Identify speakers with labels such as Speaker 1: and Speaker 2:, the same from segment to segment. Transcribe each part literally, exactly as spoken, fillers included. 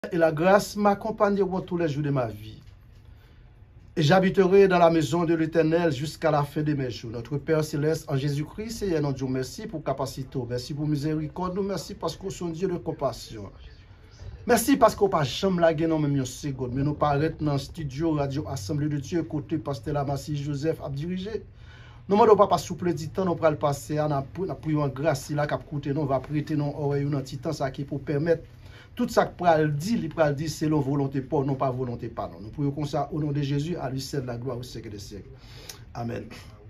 Speaker 1: et la grâce m'accompagneront tous les jours de ma vie. Et j'habiterai dans la maison de l'Éternel jusqu'à la fin de mes jours. Notre Père Céleste, en Jésus-Christ, Seigneur notre Dieu, merci pour capacité, merci pour miséricorde, merci parce que nous Dieu de compassion. Merci parce qu'on pas jamais la guerre, même une seconde, mais nous paraître dans le studio Radio Assemblée de Dieu, côté Pasteur Lamassi Joseph a dirigé. Nous ne pouvons pas souple du temps, nous allons passer à la prière en grâce, là, qui a coûté, nous va prêter nos oreilles dans petit temps, ça qui pour permettre tout ça que pral dit, il pral dit c'est la volonté pas, non pas volonté pas. Non. Nous prions comme ça au nom de Jésus, à lui seul la gloire au siècle des siècles. Amen.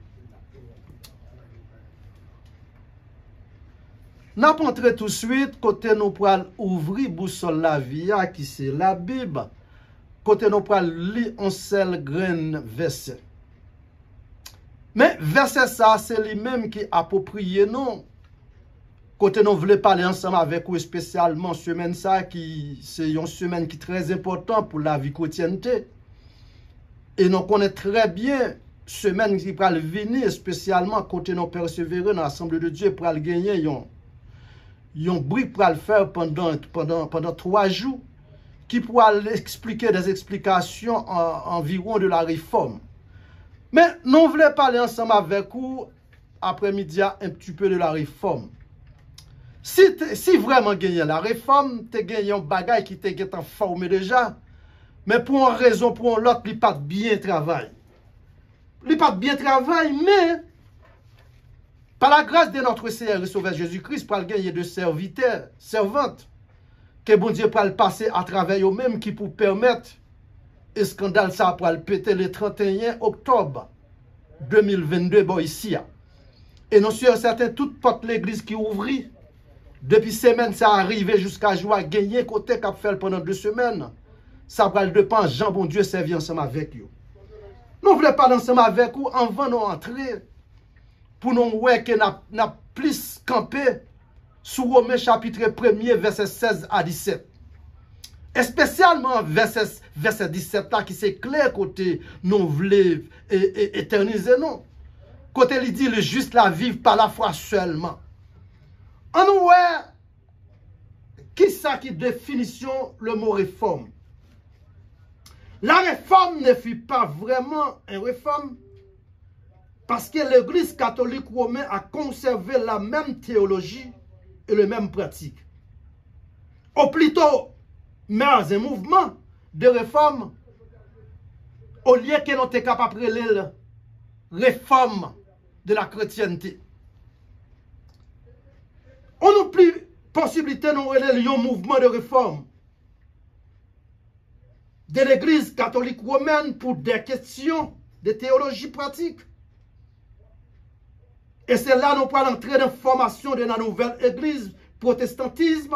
Speaker 1: Nous allons entrer tout de suite, côté nous pral ouvrir boussole la vie, qui c'est la Bible. Côté nous pral lire un seul grain verset. Mais verset ça, c'est lui-même qui approprié non. Côté nous voulons parler ensemble avec vous spécialement semaine ça qui c'est une semaine qui est très importante pour la vie chrétienté. Et nous connaissons très bien semaine qui va venir spécialement côté nous persévérer dans l'assemblée de Dieu pour gagner un un brique pour le faire pendant pendant pendant trois jours qui pourra expliquer des explications en, environ de la réforme. Mais nous voulons parler ensemble avec vous après-midi un petit peu de la réforme. Si, si vraiment gagné la réforme, tu as gagné un bagage qui t'est formé déjà, mais pour une raison, pour une autre, il pas bien travail. Il pas bien travail, mais par la grâce de notre Seigneur et Sauveur Jésus-Christ, pour gagner de serviteurs, servantes, que bon Dieu peut le passer à travers eux-mêmes qui pour permettre le scandale ça pour le péter le trente et un octobre deux mille vingt-deux bon, ici. Et nous sommes certains, toute porte l'église qui ouvrit. Depuis semaine, ça arrivé jusqu'à joie gagner côté qu'a fait pendant deux semaines. Ça va le dépend, Jean bon Dieu servir ensemble avec vous. Nous voulons pas ensemble avec vous avant de entrer pour nous voir que n'a plus campé sous Romains chapitre premier verset seize à dix-sept. Et spécialement verset, verset dix-sept là qui c'est clair côté nous voulons éterniser non. Côté il dit le juste la vivre par la foi seulement. En nous, qui ça qui définition le mot réforme? La réforme ne fut pas vraiment une réforme parce que l'Église catholique romaine a conservé la même théologie et les mêmes pratiques. Ou plutôt, mais un mouvement de réforme au lieu que nous sommes capables de la réforme de la chrétienté. On n'a plus possibilité de nous un mouvement de réforme de l'Église catholique romaine pour des questions de théologie pratique. Et c'est là que nous allons entrer dans la formation de la nouvelle Église protestantisme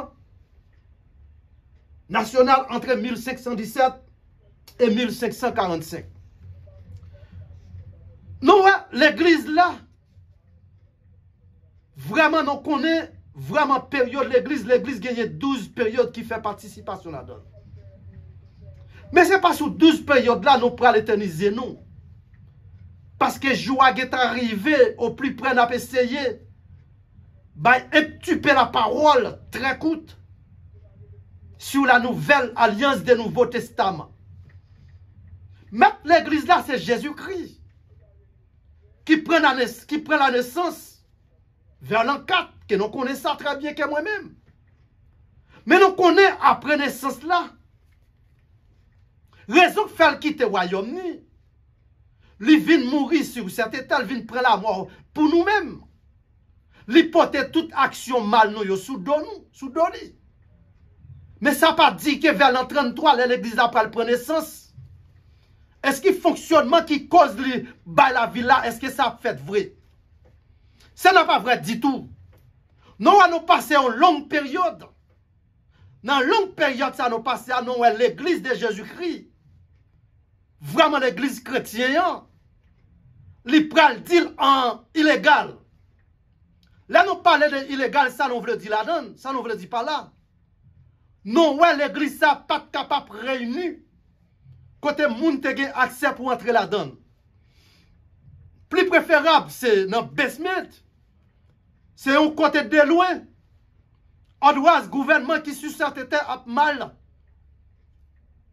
Speaker 1: nationale entre mille cinq cent dix-sept et mille cinq cent quarante-cinq. Nous, l'Église là, vraiment nous connaissons vraiment période l'église, l'église gagne douze périodes qui fait participation là-dedans. Mais ce n'est pas sur douze périodes là nous prenons l'éterniser nous. Parce que joie est arrivé au plus près n'a essayé bah étuper la parole très courte sur la nouvelle alliance du Nouveau Testament. Mais l'église là c'est Jésus-Christ qui prend la, qui prend la naissance vers l'an quatre. Que nous connaissons ça très bien que moi-même. Mais nous connaissons après naissance là. Raison fait le quitter le Royaume-Uni. Il vient mourir sur cet état, il vient prendre la mort pour nous-mêmes. Il porte toute action mal nous sous nous, sous doni. Mais ça pas dit que vers l'an trente-trois, l'église a pas prendre naissance. Est-ce que le fonctionnement qui cause li, bah, la vie là, est-ce que ça fait vrai? Ça n'a pas vrai du tout. Nous allons passer en longue période. Dans une longue période, ça nous passer à nous l'église de Jésus-Christ. Vraiment l'église chrétienne. Li pral dire en illégal. Là, nous parlons de illégal, ça nous veut dire là-dedans. Ça nous veut dire pas là. Non, ouais, l'église ça pas capable de réunir. Côté moun te gen accès pour entrer là-dedans. Plus préférable, c'est dans le basement. C'est un côté de loin. On doit ce gouvernement qui sur cette terre a mal.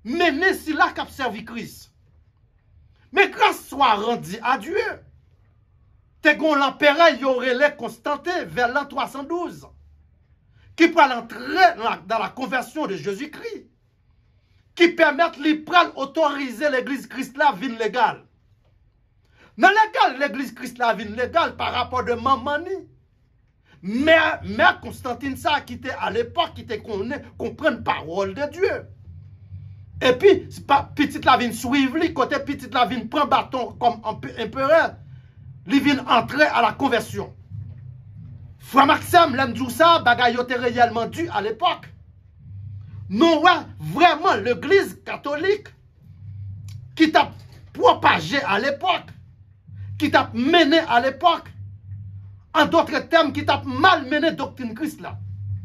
Speaker 1: mené si là qu'a servi Christ. Mais grâce soit rendue à Dieu. T'es gon l'empereur y aurait les Constantin vers l'an trois cent douze. Qui peut entrer dans la conversion de Jésus-Christ. Qui permettent lui autoriser l'église Christ la vie légale. Dans légal, l'église Christ la vie légale par rapport de Mamani. Mais, mais Constantine ça qui était à l'époque, qui était comprendre parole de Dieu. Et puis, c'est pas petite la vigne suivre lui, côté petite la vigne prend bâton comme empereur, il vient entrer à la conversion. Frère Maxime, l'aime dit ça, bagaille était réellement dû à l'époque. Non, ouais, vraiment, l'église catholique qui t'a propagé à l'époque, qui t'a mené à l'époque, en d'autres termes, qui t'a mal mené doctrine Christ là.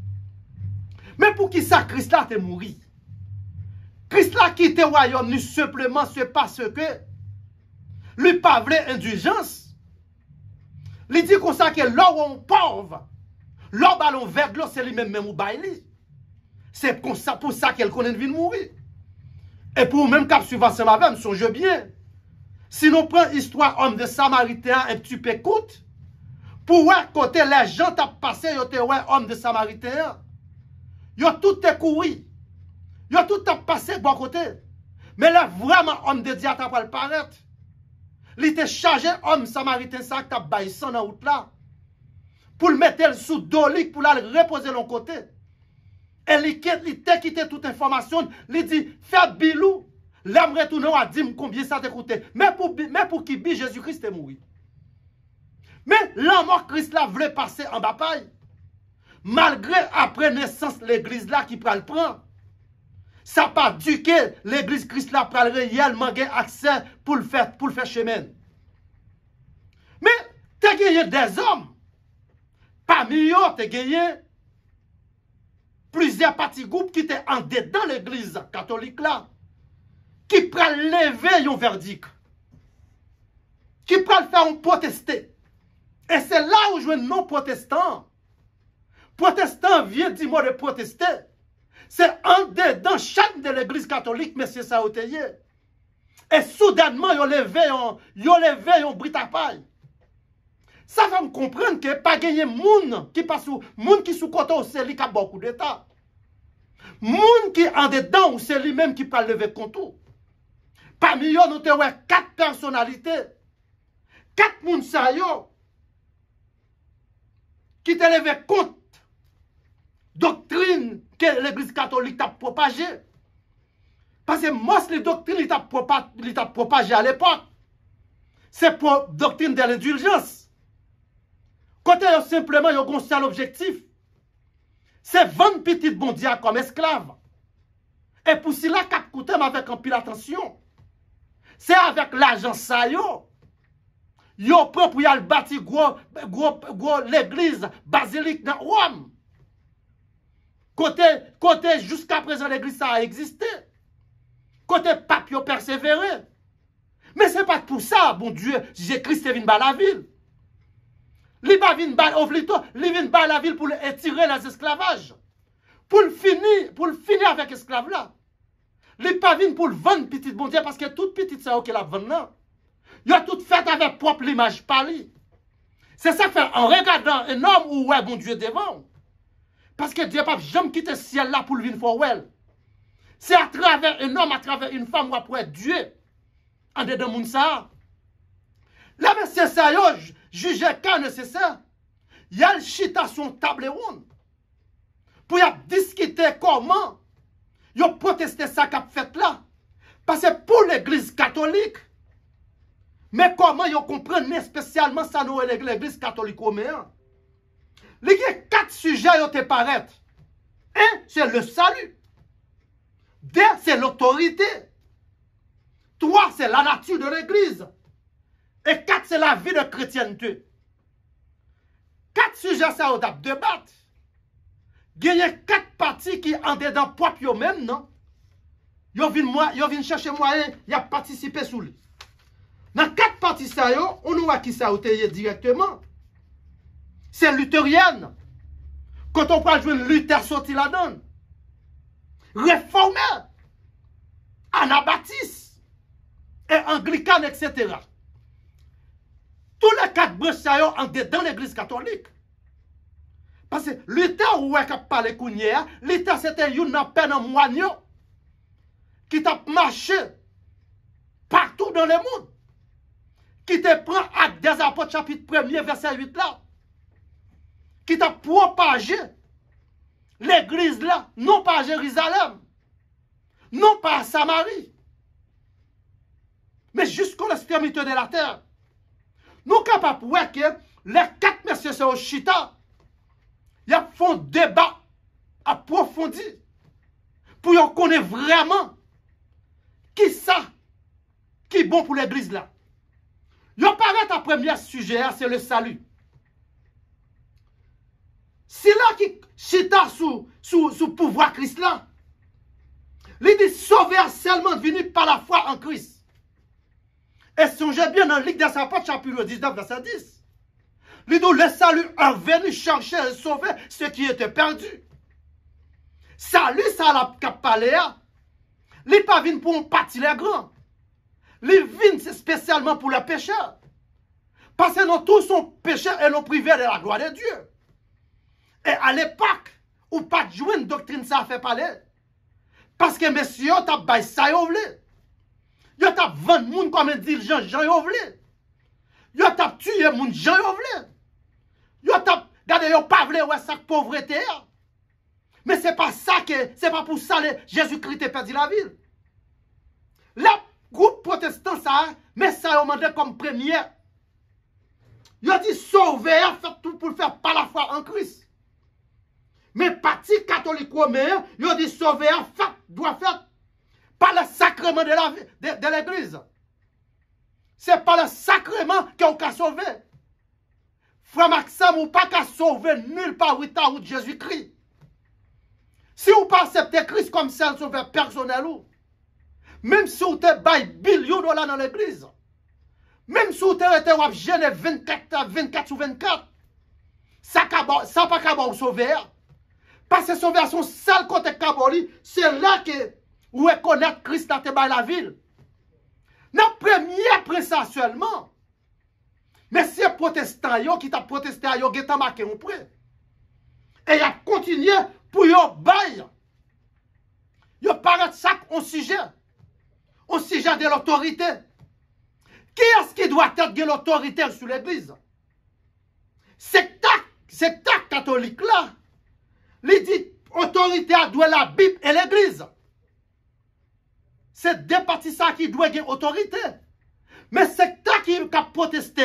Speaker 1: Mais pour qui ça, Christ là t'est mouru? Christ là quitte le royaume, nous simplement c'est parce que lui pas voulait indulgence. Il dit comme ça que l'or on pauvre, l'or ballon vert, c'est lui-même même ou baili. C'est pour ça, pour ça qu'elle connaît une vie de mourir. Et pour même cap suivant ce matin, me songe bien. Si nous prenons l'histoire homme de Samaritain un petit peu coûte, pour voir côté les gens t'a passé, yo te ouais homme de Samaritain, yo tout te couru. Yo tout t'a passé bon côté. Mais là vraiment homme de Dieu t'a pas le paraître. Il était chargé homme Samaritain ça t'a baillé son en route là. Pour le mettre sous dolique pour la reposer l'on côté. Et il t'a quitté toute information, il dit fais bilou. L'homme retourne à dire combien ça t'a coûté. Mais pour, mais pour qui Jésus-Christ est mort. Mais l'homme Christ là voulait passer en bataille. Malgré après naissance l'église là qui prend le prend. Ça pas dû que l'église Christ là prend réellement accès pour le faire pour le faire chemin. Mais tu as gagné des hommes. Parmi eux, tu as gagné plusieurs petits groupes qui étaient en dedans l'église catholique là. Qui prennent lever un verdict. Qui prennent faire un protester. Et c'est là où je veux non protestant. Protestant vient du mot de protester. C'est en dedans chaque de l'église catholique, monsieur Saouteye. Et soudainement, ils ont levé un, ils ont levé un britapaille. Ça fait me comprendre que pas gagner moun qui passe ou moun qui sous côté c'est lui qui a beaucoup d'état. Moun qui en dedans ou c'est lui-même qui peut lever contour. Parmi eux, nous avons quatre personnalités. Quatre moun sa yo qui te levé contre doctrine que l'église catholique a propagée. Parce que moi, les doctrines il t'a propagé à l'époque. C'est pour doctrine de l'indulgence. Côté simplement, ils ont un seul objectif. C'est vendre petit bon Dieu comme esclave. Et pour cela, cap coûté avec un pile attention. C'est avec l'argent ça yo. Yo prend pour y aller bâtir gros, gros, gros l'église basilique dans Rome. Côté, côté jusqu'à présent l'église ça a existé. Côté pape yo persévéré. Mais c'est pas pour ça, bon Dieu, Jésus-Christ est venu dans la ville. Il va venir dans la ville pour étirer les esclavages. Pour le finir, pour le finir avec esclaves là. Il pas venu pour le vendre petit bon Dieu parce que toute petite ça qu'il a vendu là. Il a tout fait avec propre l'image pali. C'est ça fait en regardant un homme ou ouais bon Dieu devant. Parce que Dieu pas jamais quitter le ciel là pour le venir for well. C'est à travers un homme, à travers une femme, ou après Dieu, en dedans moun ça. Là, c'est ça, yo, juger quand nécessaire. Il y a le chita son table ronde. Pour y discuter comment, yo protester ça qu'a fait là. Parce que pour l'église catholique, mais comment yo comprennent spécialement ça nous l'église catholique romaine. Il y a quatre sujets qui te paraissent. Un, c'est le salut. Deux, c'est l'autorité. Trois, c'est la nature de l'église. Et quatre, c'est la vie de chrétienté. Quatre sujets, ça, on a débattre. Il y a quatre parties qui en dedans propre eux-mêmes, non? Ils viennent chercher moyen, ils ont participé sous lui. Dans quatre parties, ça, on nous voit qui ça a directement. C'est luthérienne. Quand on parle de Luther sorti la donne. Réformé. anglicane, et cetera. Tous les quatre branches sont dans l'église catholique. Parce que l'État où est parlé Kounia, l'État c'était une peine en moignon qui t'a marché partout dans le monde. Qui te prend acte des apôtres chapitre premier verset huit là. Qui t'a propagé l'église là, non pas à Jérusalem, non pas à Samarie, mais jusqu'à l'extrémité de la terre. Nous sommes capables de voir que les quatre messieurs sont au Chita. Ils font un débat approfondi pour connaître vraiment qui ça qui est bon pour l'église là. Ils parlent à premier sujet, c'est le salut. C'est là qui Chita sous, sous, sous pouvoir Christ là. Il dit sauver seulement venu par la foi en Christ. Et songez bien dans le livre des apôtres, chapitre dix-neuf, verset dix. Il dit le salut est venu chercher et sauver ceux qui étaient perdus. Salut, ça l'a parlé. Il n'est pas venu pour un parti les grands. Il vient spécialement pour les pécheurs. Parce que nous tous sommes pécheurs et nous privés de la gloire de Dieu. Et à l'époque, où pas de jouer une doctrine, ça fait parler. Parce que messieurs, t'as baillé ça, vous voulez. Yo t'a vendu moun comme un dirigeant Jean Yovle. Yo t'a tué moun Jean Yovle. Yo t'a regardez yo pas vle ouais ça pauvreté. Mais c'est pas ça que c'est pas pour ça que Jésus-Christ a perdu la ville. Le groupe protestant ça mais ça yo mandé comme première. Yo dit sauver fait tout pour le faire par la foi en Christ. Mais parti catholique romain, yo dit sauver fait doit faire par le sacrement de la de, de l'église. C'est par le sacrement qu'on peut sauver. Frère Maxime, ou pas qu'à sauver nulle part où de Jésus-Christ. Si vous pas accepter Christ comme seul sauveur personnel, même si vous avez bail billion de dollars dans l'église, même si vous avez été gêné vingt-quatre, vingt-quatre sur vingt-quatre, ça n'a pas qu'à vous sauver. Parce que sauver son seul côté Kaboli, c'est là que ou reconnaître Christ dans la ville. Dans le premier prince seulement. Mais c'est protestant qui t'a protesté, yo qui t'a marqué un prêt. Et il a continué pour yo bail. Yo paraît ça un sujet. Un sujet de l'autorité. Qui est-ce qui doit être l'autorité sur l'église? C'est ta catholique là. Il dit autorité doit la Bible et l'église. C'est deux parties ça qui doit avoir autorité. Mais c'est toi qui a protesté.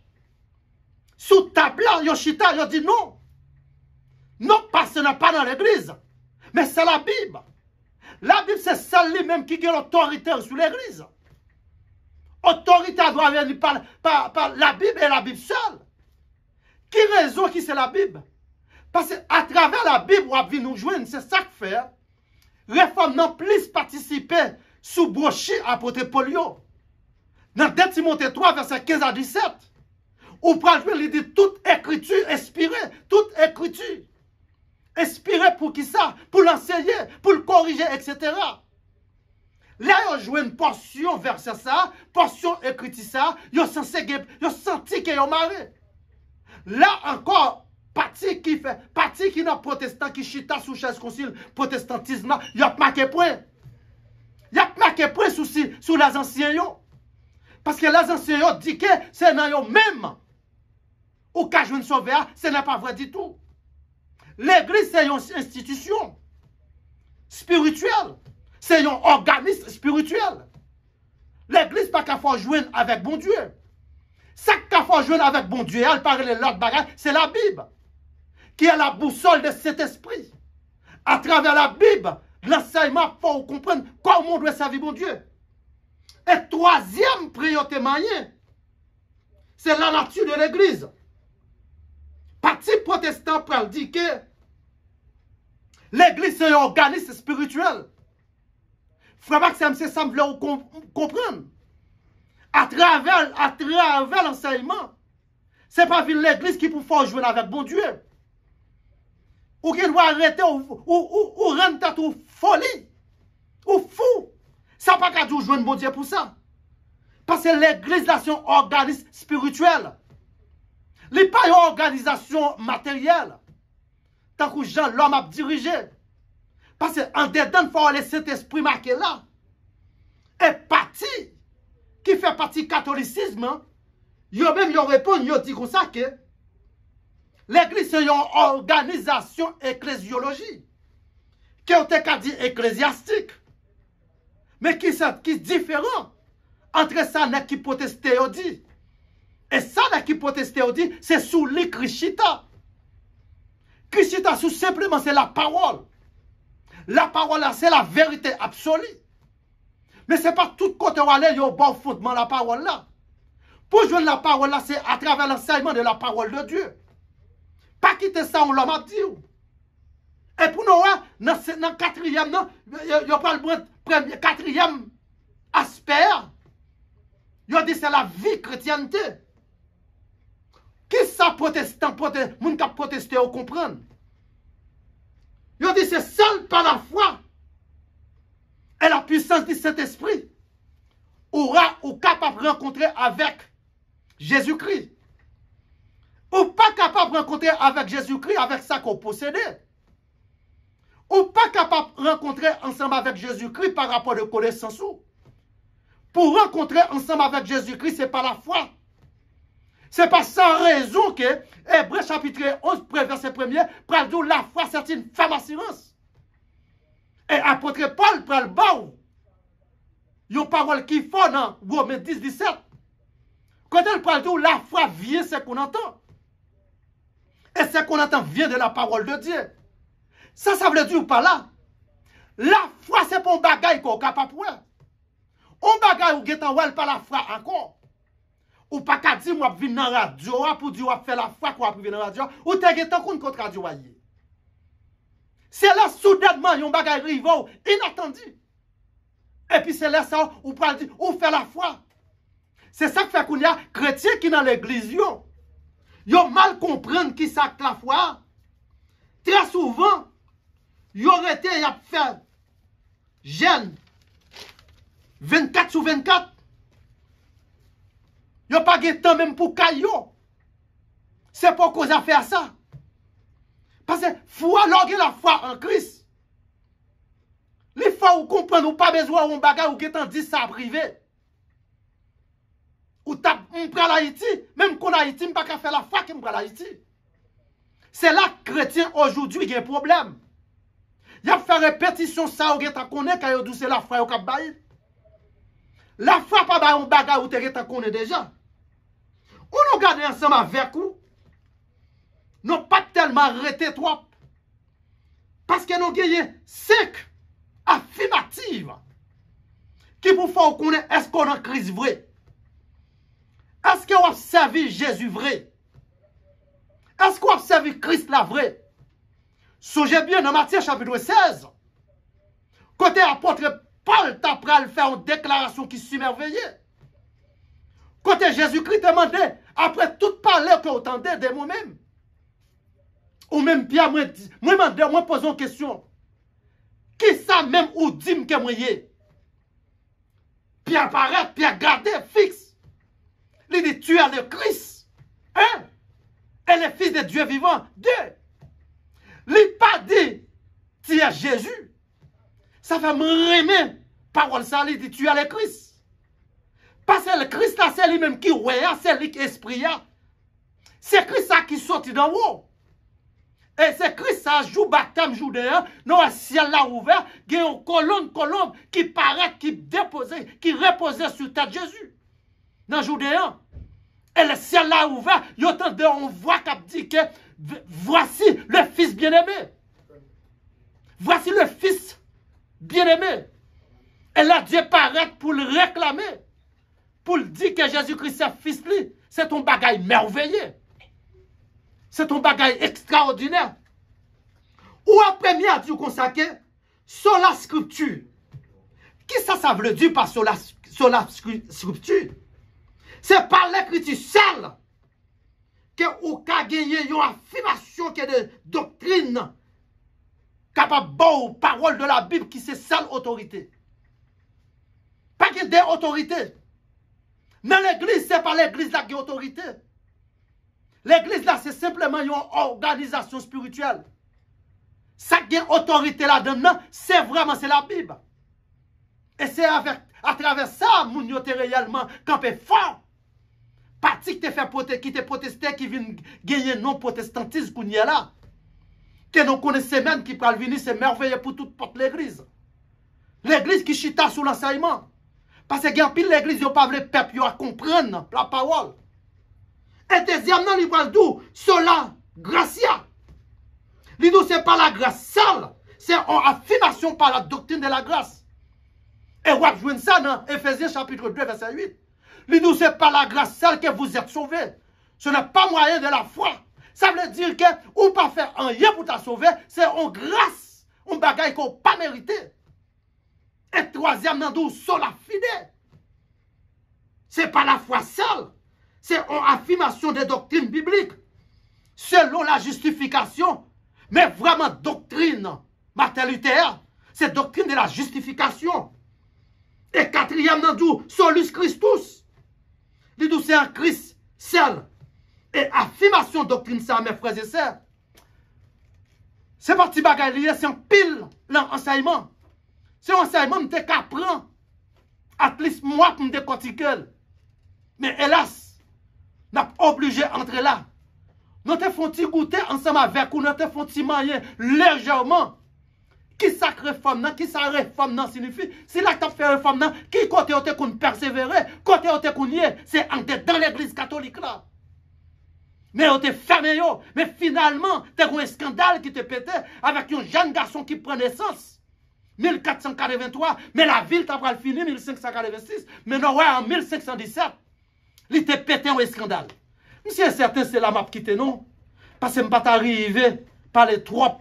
Speaker 1: Sous table, Yoshita, il dit non. Non, parce que ce n'est pas dans l'église. Mais c'est la Bible. La Bible, c'est celle même qui a l'autorité sur l'église. Autorité doit venir par, par, par la Bible et la Bible seule. Qui raison qui c'est la Bible? Parce qu'à travers la Bible, on va venir nous joindre. C'est ça que fait. Réforme non plus participer sous brochure apôtre Paulio. Dans deux Timothée trois, verset quinze à dix-sept, on prend il dit toute écriture inspirée, toute écriture inspirée pour qui ça? Pour l'enseigner, pour le corriger, et cetera. Là, on joue une portion verset ça, portion écriture ça, ils ont senti qu'ils ont marré. Là encore, parti qui fait, parti qui n'a protestant qui chita sous chaise concile protestantisme, il a marqué point. Il a marqué point sous, sous les anciens. Parce que les anciens disent que c'est dans eux même. Ou qu'à jouer une sauveur, ce n'est pas vrai du tout. L'église, c'est une institution spirituelle. C'est un organisme spirituel. L'église, pas qu'à faire jouer avec bon Dieu. Ça qu'à faire jouer avec bon Dieu, elle parle de l'autre bagage, c'est la Bible. Qui est la boussole de cet esprit. À travers la Bible, l'enseignement, il faut comprendre comment on doit servir bon Dieu. Et troisième priorité moyen, c'est la nature de l'église. Parti protestant peut dire que l'église c'est un organisme spirituel. Frère Maxime, c'est ça que vous comprendre. À travers, à travers l'enseignement, ce n'est pas l'église qui peut faire jouer avec bon Dieu. Ou qui doit arrêter ou, ou, ou, ou rendre tête ou folie. Ou fou. Ça n'a pas qu'à jouer bon Dieu pour ça. Parce que l'église là, c'est un organisme spirituel. Il n'est pas une organisation matérielle. Tant que Jean, l'homme a dirigé. Parce qu'en dedans, il faut aller cet esprit marqué là. Et parti, qui fait partie du catholicisme, il même y répond, il dit comme ça que l'église c'est une organisation ecclésiologique. Qui on t'a dit ecclésiastique. Mais qui est qui différent entre ça et qui proteste dit. Et ça qui proteste dit, c'est sous les Christita. Christita, tout simplement, c'est la parole. La parole là, c'est la vérité absolue. Mais ce n'est pas tout côté où aller, il y a un bon fondement de la parole là. Pour jouer la parole là, c'est à travers l'enseignement de la parole de Dieu. Pas quitter ça, on l'a dit. Et pour nous, dans le quatrième, il n'y a pas le premier, quatrième aspect. Il dit c'est la vie chrétienté. Qui ça protestant, protestant, moun qui protesté ou comprendre? Il dit c'est seul par la foi et la puissance du Saint-Esprit aura ou capable de rencontrer avec Jésus-Christ. Ou pas capable de rencontrer avec Jésus-Christ avec ça qu'on possédait. Ou pas capable de rencontrer ensemble avec Jésus-Christ par rapport de connaissance. Pour rencontrer ensemble avec Jésus-Christ, c'est par la foi. C'est pas sans raison que Hébreux chapitre onze, verset premier, pral dit la foi c'est une femme assurance. Et apôtre Paul pral bas. Yon parole qui faut dans Romains dix, dix-sept. Quand elle pral dit la foi vient, c'est qu'on entend. Et ce qu'on entend vient de la parole de Dieu. Ça, ça veut dire par là. La foi, c'est pas un bagage qu'on est capable de faire. Un bagage ou getan wel par la foi encore. Ou pas qu'à dire, moi, je viens dans la radio pour dire, je fais la foi qu'on va venir dans la radio. Ou t'es getan contre la radio. C'est là, soudainement, un bagage arrive, inattendu. Et puis c'est là, ça, ou pas dire, ou fait la foi. C'est ça que fait qu'on y a chrétiens qui dans l'église, yo. Yo mal comprendre qui ça que la foi. Très souvent, yo été y a fait jeûne vingt-quatre sur vingt-quatre. Yo pas de temps même pour caillou. C'est pas cause à faire ça. Parce que foi loguer la foi en Christ. Les fois où comprendre ou pas besoin d'un bagage ou qui t'en dit ça privé. Ou t'as on prend l'Haïti, même qu'on Haïti, pas qu'à faire la foi qui me prend l'Haïti. C'est là que chrétien aujourd'hui il y a un problème. Il a fait répétition ça ou t'as connaît quand il c'est la foi au cap bail. La foi pas ba un bagage ou t'as connaît déjà. On nous garde ensemble avec vous. Non pas tellement arrêté trop. Parce que nous gagnons cinq affirmatives qui pour faire connaître est-ce qu'on a Christ vrai. Est-ce qu'on a servi Jésus vrai? Est-ce qu'on a servi Christ la vrai? Songez bien dans Matthieu chapitre seize. Côté apôtre Paul t'a pral faire une déclaration qui s'émerveillait. Côté Jésus-Christ demandait, après tout parler que vous entendez de moi-même. Ou même Pierre, moi, moi, moi, moi pose une question. Qui ça même ou dit que moi y est? Pierre paraît, Pierre garde, fixe. Il dit, tu es le Christ. Un. Et le Fils de Dieu vivant. Deux. Il n'a pas dit, tu es Jésus. Ça fait me remettre parole ça, il dit, tu es le Christ. Parce que le Christ là, c'est lui-même qui ouais, c'est lui qui esprit. C'est Christ ça qui sortit d'en haut. Et c'est Christ ça joue baptême joue dehors, non le ciel là ouvert, il y a une colonne colombe qui paraît, qui déposait, qui reposait sur tête Jésus. Dans Judéen. Et le ciel là ouvert, il y a de on voit qui dit que voici le Fils bien-aimé. Voici le Fils bien-aimé. Et là Dieu paraît pour le réclamer. Pour le dire que Jésus-Christ est fils lui, c'est ton bagage merveilleux. C'est ton bagage extraordinaire. Ou après mieux à Dieu consacré sur la scripture. Qui ça, ça veut dire par sur la, sur la scripture? C'est par l'écriture seule que vous avez gagné une affirmation qui est de doctrine capable de parole de la Bible qui c'est seule autorité. Pas que des autorités. Dans l'église, ce n'est pas l'église là qui a autorité. L'église là, c'est simplement une organisation spirituelle. Ça qui a autorité là-dedans, c'est vraiment c'est la Bible. Et c'est avec à travers ça, moun yo te réellement campé fort. Parti qui te fait qui te protester, qui vient gagner non protestantisme qu'on y est là. Que nous connaissons même qui peut venir, c'est merveilleux pour toute porte l'église. L'église qui chita sous l'enseignement. Parce que y pile l'église, yo pas le peuple à comprendre la parole. Et deuxièmement, il parle d'où? Sola, gracia. L'idou c'est pas la grâce seule, c'est en affirmation par la doctrine de la grâce. Et vous jouez ça dans Ephésiens chapitre deux, verset huit. L'idou c'est pas la grâce seule que vous êtes sauvés. Ce n'est pas moyen de la foi. Ça veut dire que ou pas faire rien pour te sauver, c'est en grâce, un bagage qu'on pas mérité. Et troisième, dans d'où sola fide. C'est pas la foi seule, c'est en affirmation des doctrines bibliques. Selon la justification, mais vraiment doctrine Martin Luther, c'est doctrine de la justification. Et quatrième, dans d'où solus Christus. D'où c'est un Christ seul. Et affirmation doctrine ça, mes frères et sœurs. C'est parti bagaille, c'est un pile l'enseignement. C'est un enseignement que je apprends. À least moi pour me décortiquer. Mais hélas, nous sommes obligés d'entrer là. Nous te font goûter ensemble avec nous, nous te font manger légèrement. Qui ça réforme, qui ça réforme signifie? Si là tu fait réforme, qui côté on te qu'on persévérer, côté on te qu'on y est, c'est dans l'église catholique là. Mais on te fermé yo, mais finalement, tu as un scandale qui te pétait avec un jeune garçon qui prend naissance. mille quatre cent quatre-vingt-trois, mais la ville t'a pas fini mille cinq cent quatre-vingt-six, mais non ouais en mille cinq cent dix-sept. Il te pété un scandale. Monsieur certain c'est la map qui te non parce que je ne pas arrivé par les tropes.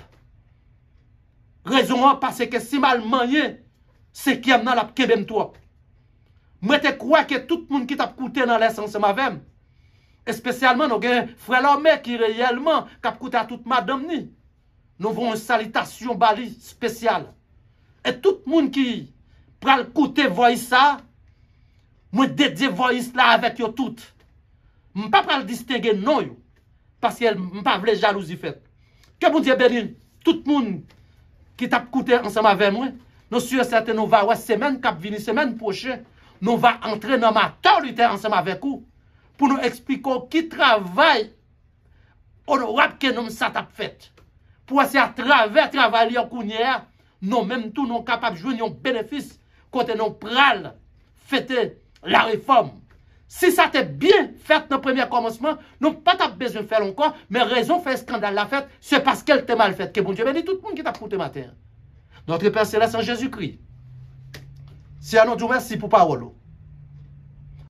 Speaker 1: Raison parce que si mal manié, c'est qui a dans la kebem trop. Moi te crois que tout le monde qui t'a coûté dans l'essence avec et spécialement nos frères l'homme qui réellement cap coûté à toute madame ni. Nous avons une salutation bali spéciale. Et tout le monde qui pral coûter voix ça, moi dédié voice là avec yo tout. Je ne pas pas le distinguer non yo parce que je pas vle jalousie fait. Que bon Dieu bénisse tout le monde qui t'a coûté ensemble avec moi. Nous sûr certain nous va ouais semaine cap venir semaine prochaine, nous va entrer dans ma lutter ensemble avec vous pour nous expliquer qui travaille honorable que nous ça t'a fait. Pour essayer à travers travailler en counière, nous même tout nous capables de jouer un bénéfice quand nous pral fêter la réforme. Si ça t'est bien fait dans le premier commencement, nous pas besoin de faire encore, mais raison fait scandale la fête, c'est parce qu'elle t'est mal faite. Que bon Dieu bénisse tout le monde qui t'a coûté matin. Notre Père Céleste en Jésus-Christ. C'est à nous dire merci pour parole.